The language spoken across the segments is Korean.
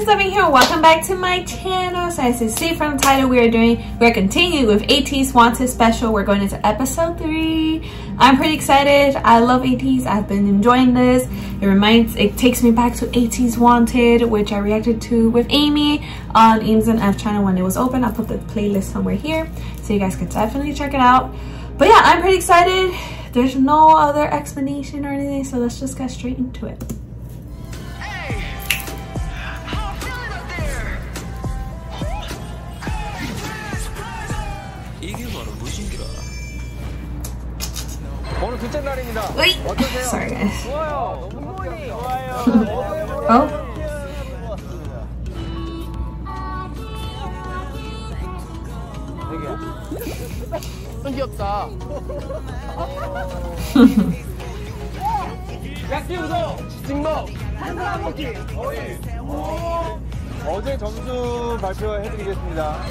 since I've been here, welcome back to my channel. So as you see from the title, we're continuing with ATEEZ Wanted Special. We're going into episode 3. I'm pretty excited. I love ATEEZ. I've been enjoying this. It takes me back to ATEEZ Wanted, which I reacted to with Amy on Eames and F channel when it was open. I'll put the playlist somewhere here so you guys can definitely check it out. But yeah, I'm pretty excited. There's no other explanation or anything, so let's just get straight into it. 오늘 둘째 날입니다. 어떠세요? Sorry guys. 좋아요. 너무 좋아요. Oh? 되게 귀엽다. 약기우도 직먹 한 사람 먹기. 어제 점수 발표해드리겠습니다.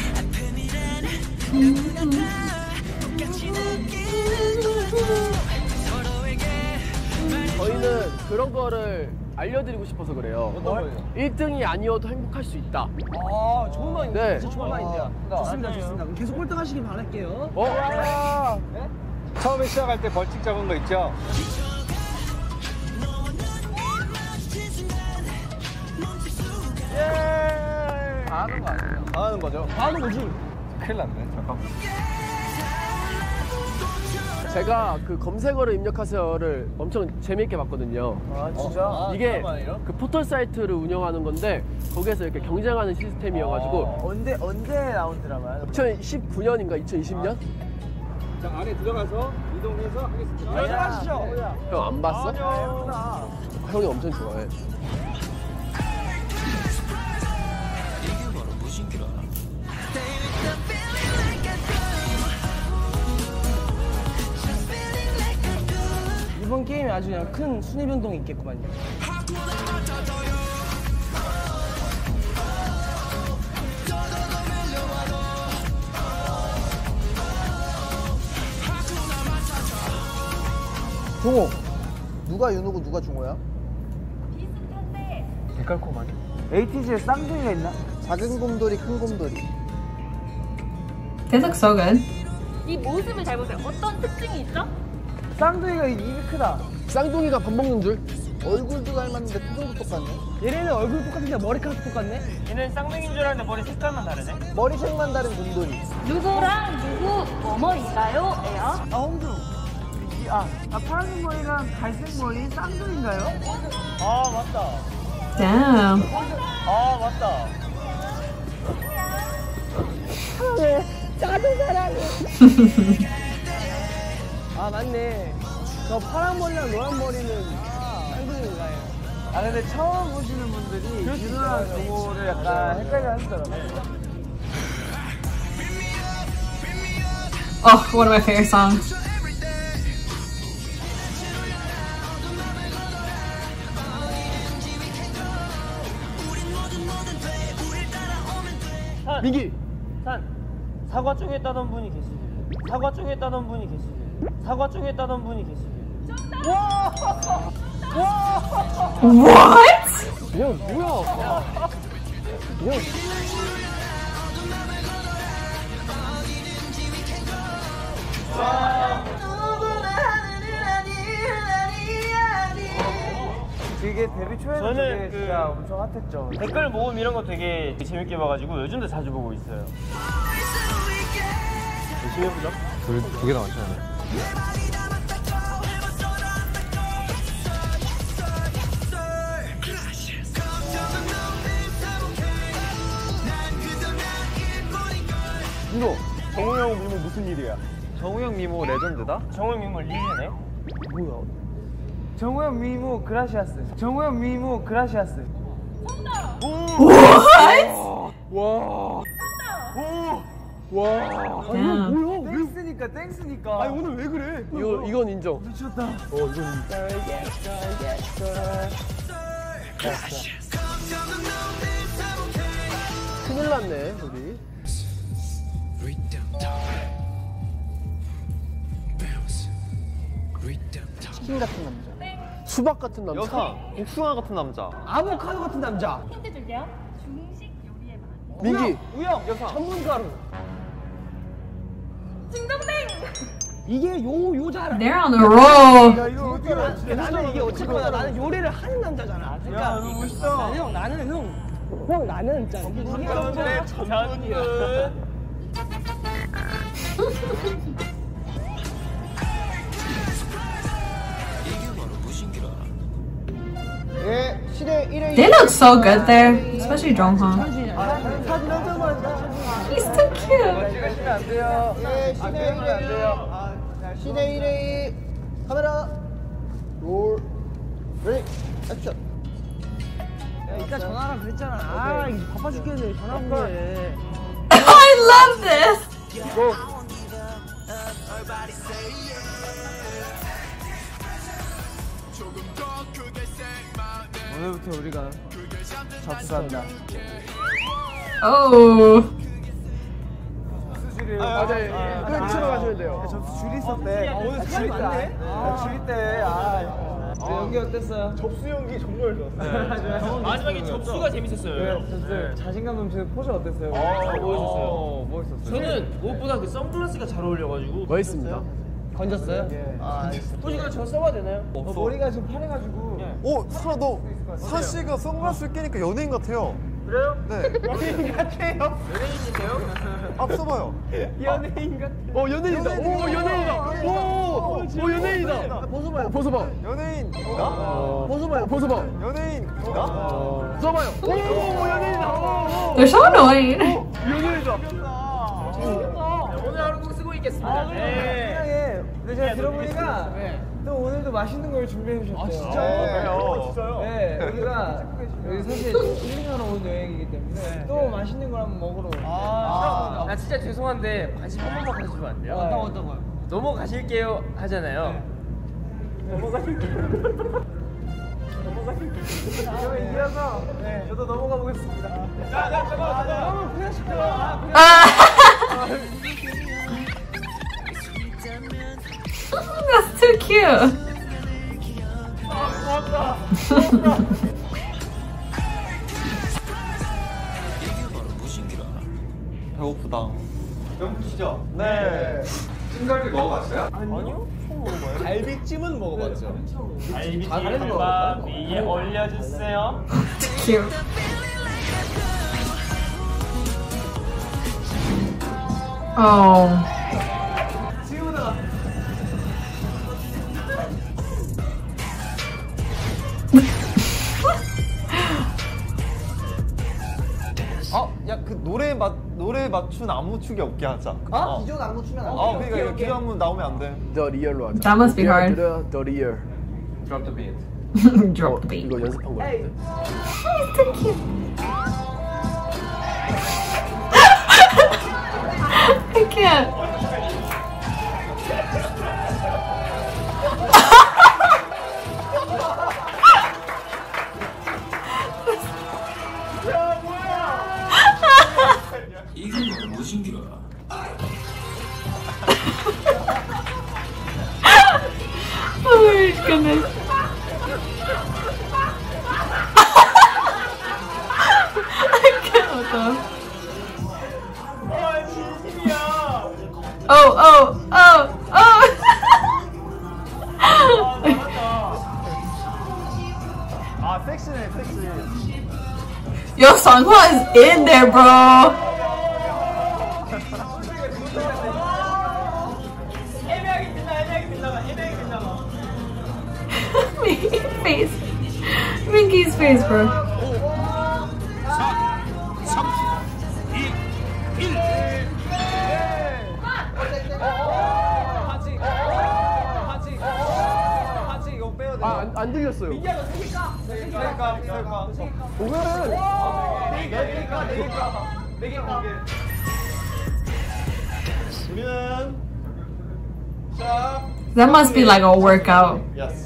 저희는 그런 거를 알려드리고 싶어서 그래요. 어떤 거예요? 1등이 아니어도 행복할 수 있다. 아, 좋은 말인데요. 네. 진짜 좋은 말인데요. 좋습니다, 좋습니다. 그럼 계속 꼴등 하시길 바랄게요. 네? 처음에 시작할 때 벌칙 잡은 거 있죠? 예! 다 하는 거 아니에요? 다 하는 거죠? 다 하는 거지. 큰일 났네. 잠깐만. 제가 그 검색어를 입력하세요를 엄청 재미있게 봤거든요. 아, 진짜? 이게 그 포털 사이트를 운영하는 건데 거기에서 이렇게 경쟁하는 시스템이어가지고 언제 나온 드라마야? 2019년인가 2020년? 자, 안에 들어가서 이동해서 하겠습니다. 들어가시죠. 형 안 봤어? 예쁘다. 형이 엄청 좋아해. 이번 게임이 아주 그냥 큰 순위 변동이 있겠구만요. 종호, 누가 윤호고 누가 종호야? 백갈코마니? ATEEZ에 쌍둥이가 있나? 작은 곰돌이, 큰 곰돌이. They look so good. 이 모습을 잘 보세요. 어떤 특징이 있죠? 쌍둥이가 입이 크다. 쌍둥이가 밥 먹는 줄? 얼굴도 닮았는데 표정도 똑같네. 얘네는 얼굴 똑같은데 머리카락 똑같네? 얘는 쌍둥이인 줄 알았는데 머리 색깔만 다르네? 머리색만 다른 곰돌이. 누구랑 누구 뭐뭐인가요? 예요? 아, 홍두. 파란색 머리랑 갈색 머리 쌍둥이인가요? 아, 맞다. Damn. 아, 맞다. 아, 맞네. 저 파란 머리랑 노란 머리는 쌍둥이인가요? 아, 근데 처음 보시는 분들이 윤호랑 종호를 약간 헷갈려 하시더라고요. Oh, one of my favorite songs. 민기! 사과 쪽에 따던 분이 계시길. 사과 쪽에 따던 분이 계시길. 사과 쪽에 따던 분이 계시길. What? 형 뭐야? 형 이게 데뷔 초에는 저는 되게 진짜 엄청 핫했죠. 댓글 모음 이런 거 되게 재밌게 봐가지고 요즘도 자주 보고 있어요. 열심히 해보자. 두 개 나왔잖아요. 윤호! 정우 형 미모 무슨 일이야? 정우 형 미모 레전드다? 정우 미모 리즈네? 뭐야? 정우 형 미모 그라시아스. 정우 형 미모 그라시아스. What? 와. 와. Damn. 뭐야? 땡스니까 땡스니까. 아니 오늘 왜 그래? 이건 인정. 미쳤다. 이건 인정. 큰일 났네 우리. 치킨 같은 남자. 수박 같은 남자. 여사, 복숭아 같은 남자. 아보카도 같은 남자. 힌트 줄게요. 중식 요리에 많이. 민기. 우영, 여사. 전문가로. 징동댕. 이게 요자라. They're on a roll. 이거 어떻게 알았지? 나는 이게 어쨌거나 나는 요리를 하는 남자잖아. 그러니까 야, 너무 멋있다. 나는 진짜 전문의 전문. 예, 시대 1회 They look so good there, especially Jonghan. 사진 한 장만. He's so cute. 찍으시면 안 돼요. 예, 시대 안 돼요. 1회 시대 1회 카메라 롤 레디 액션. 야, 이따 전화하라 그랬잖아. 아, 이제 바빠 죽겠네. 전화 온 거에. I love this. 오늘부터 우리가 접수한다. Oh. 아, 네. 끝으로 가시면 돼요. 접수 줄이 있었대. 오늘 사람이 많네. 줄이 때. 연기 어땠어요? 접수 연기 정말 좋았어요. 마지막에 접수가 재밌었어요. 네, 자신감 넘치는 포즈 어땠어요? 멋있었어요. 멋있었어요. 저는 무엇보다 그 선글라스가 잘 어울려가지고. 멋있습니다. 건졌어요? 포즈가 저 써봐야 되나요? 머리가 지금 파래가지고. 오, 사라 너 사씨가 선글라스를 끼니까 연예인 같아요. 그래요? 네. 연예인 같아요. 연예인인데요? 앞서봐요. 연예인 같아. 연예인이다. 오, 연예인이다. 오, 연예인이다. 벗어봐. 연예인인가? 벗어봐. 연예인인가? 써봐요. 오, 연예인이다. They're so annoying. 연예인이다. 오늘 하루 꼭 쓰고 있겠습니다. 편하게. 근데 제가 들어보니까 또 오늘도 맛있는 걸 준비해 주셨대요. 진짜요? 네, 여기 사실 힐링하러 온 여행이기 때문에 또 맛있는 걸 한번 먹으러. 나 진짜 죄송한데 관심 한 번만 가져주면 안 돼요? 어떤 거요? 넘어가실게요 하잖아요. 그러면 이어서 저도 넘어가 보겠습니다. 너무 후회시켜요. That's too cute. 배고프다. 배고프시죠? 네. 찜갈비 먹어봤어요? 아니요? 처음 먹어봐요. 갈비찜은 먹어봤죠. 갈비찜 다른 거 밥 위에 올려주세요. Cute. Oh. 야, 그 노래 맞춘 안무추기 없게 하자. 기존 안무 추면 안 돼. 그러니까 이거 기존 안무 나오면 안 돼. 더 리얼로 하자. That must be hard. 더 리얼. Drop the beat. Drop the beat. 이거 연습한 거였는데. He's so cute. I can't. Oh my goodness. I can't with them. Oh. 섹시네, 섹시. Yo, Songhwa is in there, bro. face. Minky's face, bro. 같이 이거 빼야 돼. 안 들렸어요. 그러니까. 네 개가. 우리는 자. That must be like a workout. Yes.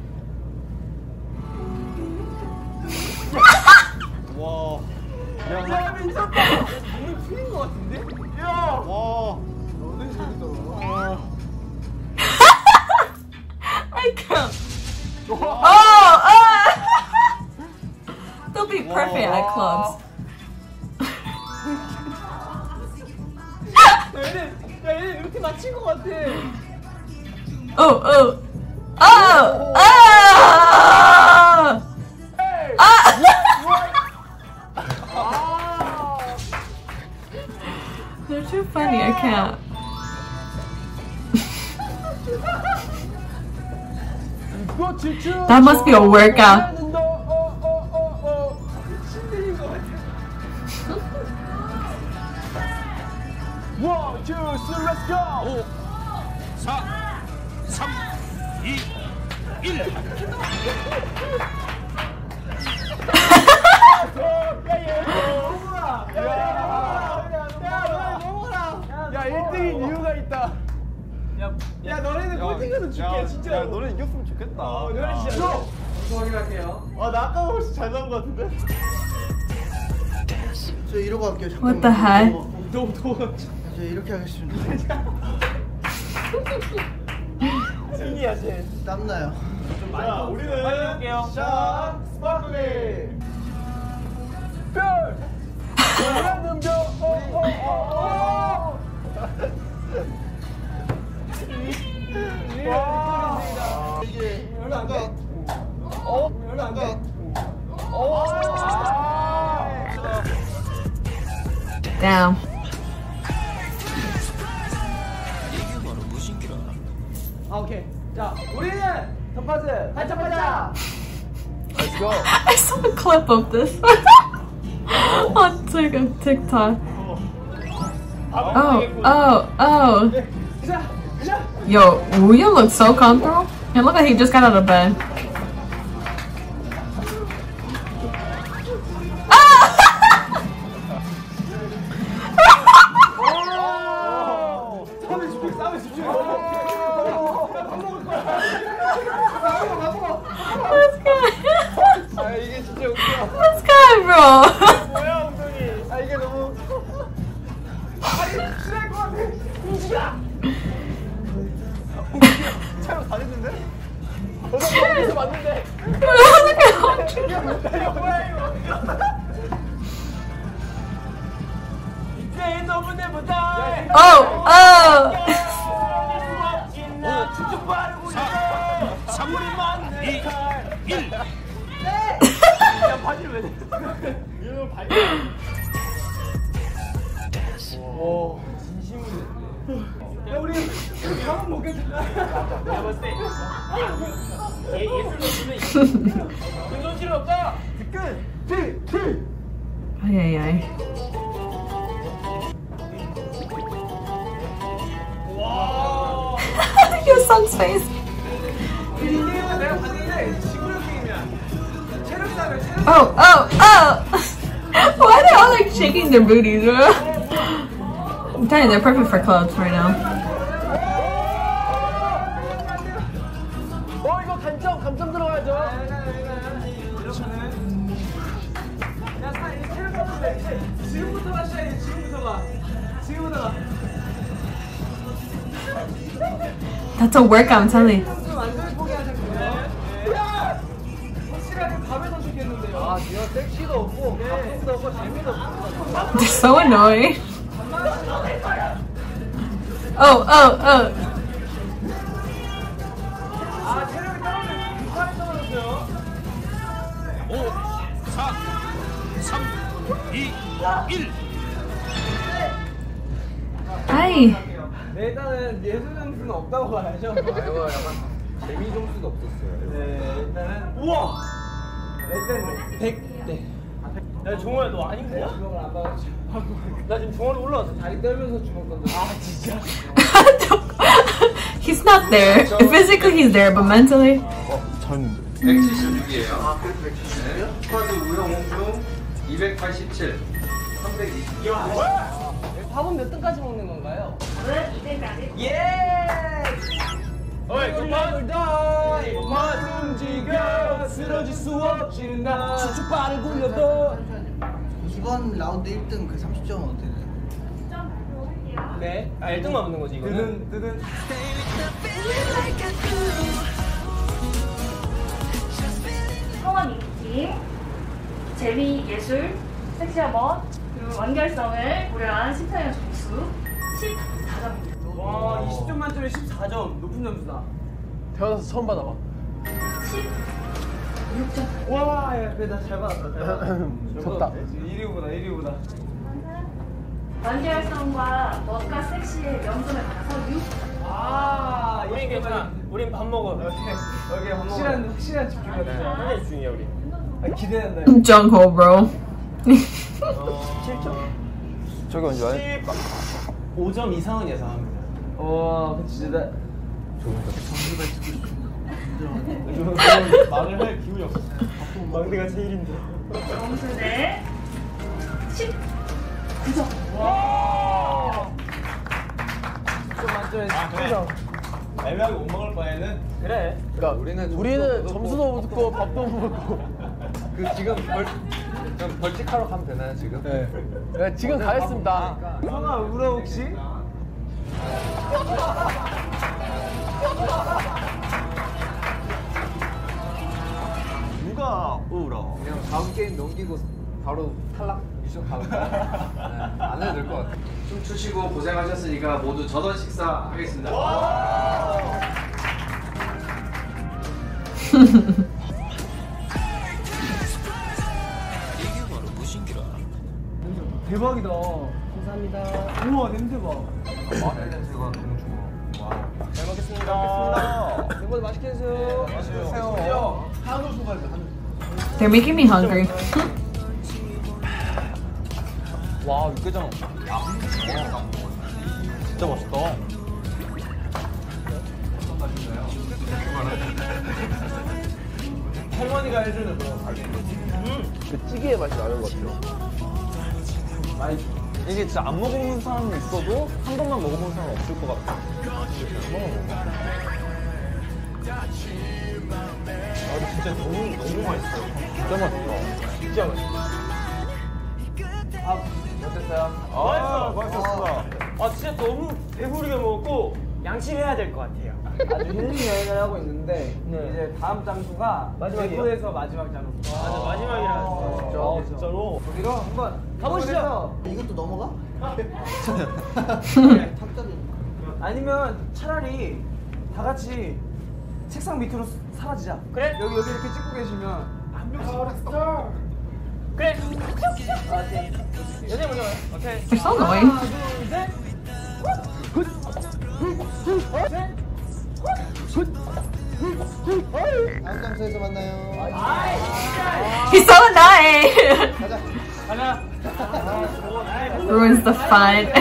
와. 야, 미쳤다. 오늘 풀린 거 같은데? 야. 와. 너네 재밌더라. I can't. Oh! clubs. 얘네 루틴 맞힌 것 같아. Oh, oh. Oh! Oh! They're too funny, I can't. That must be a workout. One, two, three, let's go. 4, 3, 2, 1. 야, 1등인 이유가 있다. 야 너네는 꼴등으로 줄게 진짜. 야 너네 이겼으면 좋겠다. 너네 진짜. 확인할게요. 나 아까 훨씬 잘 나온 것 같은데? 저 이러고 할게요. What the heck? 너무 더워. 저 이렇게 하겠습니다. 신이야 쟤. 땀나요. 자, 우리는 할게요. 자, 스파클링. 별. 노란 별. 와. 이게 얼마 안 돼. 얼마 안 돼. Damn. 아 오케이. 자 우리는 첫 파즈 반짝반짝. Let's go. I saw a clip of this on TikTok. Oh, oh, oh. Yo, William looks so comfortable. And look like he just got out of bed. 아 이게 진짜 웃겨. This guy, bro. 뭐야 엉덩이. 아 이게 너무. 싫어할 것 같아. 움직여. 차로 다 됐는데? 어디서 맞는데? 이거 뭐야 이거? 이제 너무 내보다. Oh, oh. 3, 2, 1. 야 바지를 왜 내? 이거 바지. 오 진심으로. 야 우리 가만 먹겠다. 내가 봤을 때 예술 넣으면 근손실 없다. 끝. Ay, ay, ay. 와. Your son's face. 이 게임은 내가 봤는데 지구력 게임이야. 체력 싸움이야. 체력. Oh, oh, oh. Why are they all like shaking their booties, bro? I'm telling you, they're perfect for clubs right now. 이거 감점 들어가야죠. 야, 체력 싸움인데 지금부터가 시작이야. 지금부터가. That's a workout, I'm telling you. 좀 완전히 포기하셨군요. 확실하게 밥에 더 좋겠는데요. 아, 지금 섹시도 없고, 감동도 없고, 재미도 없고. They're so annoying. Oh, oh, oh. 아, 체력이 떨어졌어요. 이빨이 떨어졌어요. 5, 4, 3, 2, 1. Hi. 네, 일단은 예술 점수는 없다고 봐야죠. 이거 약간 재미 점수도 없었어요. 네, 일단은 우와. 일단 100대. 야 종호야 너 아닌 거야? 주먹을 안 받았죠. 나 지금 종호로 올라왔어. 다리 떨면서 주먹 던져. 아 진짜. He's not there. Physically, he's there, but mentally. 전 176이에요. 아, 그래도 176이요? 스쿼드 우영 홍중 287, 320. 밥은 몇 등까지 먹는 건가요? 예. 어이, 그만 다이. 그만 움직여. 쓰러질 수 없지 나. 추추발을 굴려도. 이번 라운드 1등 그 30점은 어떻게 돼요? 네. 아 1등만 먹는 거지 이거는. 뜨든. 성원 2팀 재미, 예술, 섹시한 멋, 그리고 완결성을 고려한 심사위원 점수 14점입니다. 와 20점 만점에 14점 높은 점수다. 태어나서 처음 받아봐. 16점. 와, 야, 그래 나 잘 받았다. 잘 받았다. 좋다. 1위보다. 완결성과 멋과 섹시의 명점을 받아서 6. 아, 우린 괜찮아. 우린 밥 먹어. 여기 확실한 집중 같아. 하나의 중이야 우리. 아, 기대된다. Jungho, bro. 7점? 저기 언제 와요? 5점 이상은 예상합니다. 와, 진짜 말을 할 기운이 없어. 막내가 제일인데. 점수는 19점. 와. 10점 만점에 19점. 애매하게 못 먹을 바에는 그래. 그러니까 우리는 점수도 못 듣고 밥도 못 먹고. 그 지금 벌칙하러 가면 되나요 지금? 네, 지금 가겠습니다. 형아 울어 혹시? 누가 울어? 그냥 다음 게임 넘기고 바로 탈락 미션 가면 안 해도 될 것 같아. 춤추시고 고생하셨으니까 모두 전원 식사 하겠습니다. 대박이다. 감사합니다. 우와 냄새 봐. 마늘 냄새가 너무 좋아. 와. 잘 먹겠습니다. 멤버들 맛있게 드세요. 맛있게 드세요. 한우 소갈비 They're making me hungry. 와 육개장. 진짜 맛있다. 할머니가 해주는 그런 갈비. 그 찌개의 맛이 나는 것 같아요. 이게 진짜 안 먹어본 사람은 있어도 한 번만 먹어본 사람은 없을 것 같아. 진짜 너무 맛있어요. 진짜 맛있다. 진짜 맛있어. 어땠어요? 맛있었어. 아 진짜 너무 배부르게 먹었고 양치해야 될 것 같아요. 아주 힐링 여행을 하고 있는데 네. 이제 다음 장소가 마지막이에요? 대구에서 마지막 장소. 맞아 마지막이라. 진짜로. 거기로 한번 가보시죠. 이것도 넘어가? 탁자를 아니면 차라리 다 같이 책상 밑으로 사라지자. 그래? 여기 이렇게 찍고 계시면 한 명씩 알았어. 그래. 연애 먼저 가요. 오케이. They're so annoying. 하나, 둘, 셋. 다음 장소에서 만나요. He's so annoying. 가자. Ruins the fun.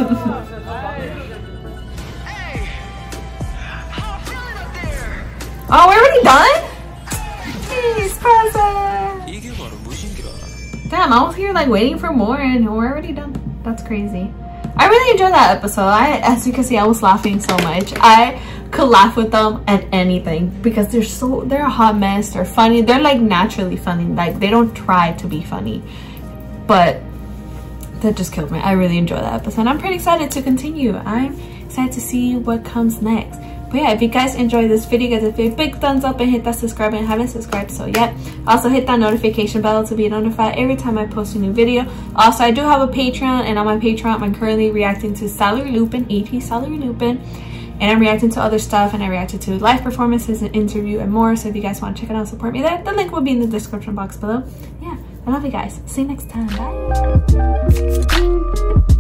Oh, we're already done? He's present. Damn, I was here like waiting for more and we're already done. That's crazy. I really enjoyed that episode. As you can see, I was laughing so much. I could laugh with them at anything because they're a hot mess. They're funny. They're like naturally funny. Like they don't try to be funny, but that just killed me. I really enjoyed that episode. I'm pretty excited to continue. I'm excited to see what comes next. But yeah, if you guys enjoyed this video, guys, if you big thumbs up and hit that subscribe and haven't subscribed so yet. Also hit that notification bell to be notified every time I post a new video. Also, I do have a Patreon, and on my Patreon, I'm currently reacting to Salary Lupin, AT Salary Lupin. And I'm reacting to other stuff, and I reacted to live performances, an interview, and more. So if you guys want to check it out and support me there, the link will be in the description box below. Yeah, I love you guys. See you next time. Bye.